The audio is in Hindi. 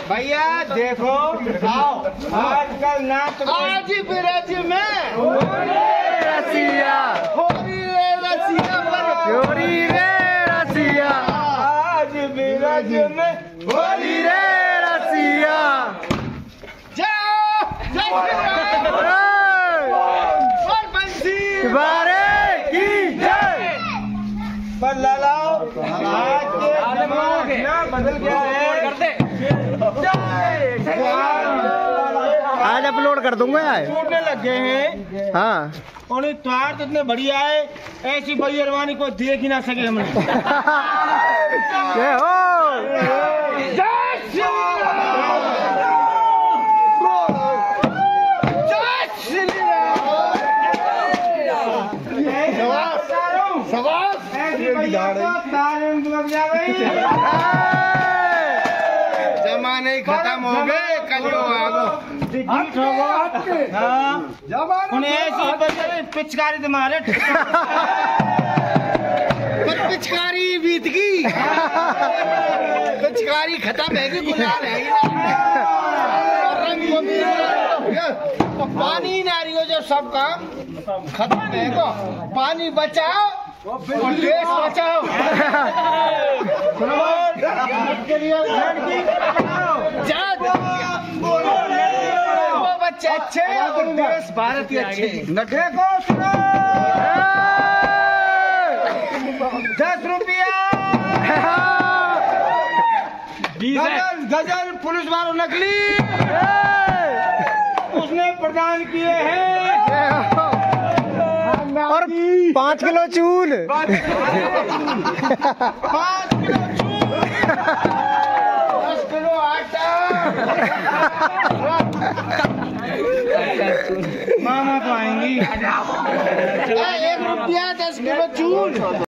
भैया देखो आजकल नाच आज ब्रज में रसिया होली रे रसिया होली रे रसिया आज ब्रज में होली रे रसिया बारे की जय। पर लालाओ आज के ना बदल गया है। आज अपलोड कर दूंगा यार। छूटने लग गए हैं। हाँ उन्हें त्योहार तो इतने बढ़िया है, ऐसी बेईमानी को देख ही ना सके हमने। जय हो जमाने खत्म हो गए कलयुग आ गए। उन्हें ऐसी पिचकारी तुम्हारे पर पिचकारी बीत गई, पिचकारी खत्म है कि गुलाल है पानी नारियों जो सब काम खत्म है को पानी बचाओ और देश बचाओ। वो बच्चे अच्छे और देश भारत ही अच्छे। नटे को सुनो 10 रुपया गजल पुलिस वालों नकली उसने प्रदान किए हैं और 5 किलो चूल 5 किलो चूल 10 किलो आटा। मामा तो आएंगी। 1 रुपया 10 किलो चूल।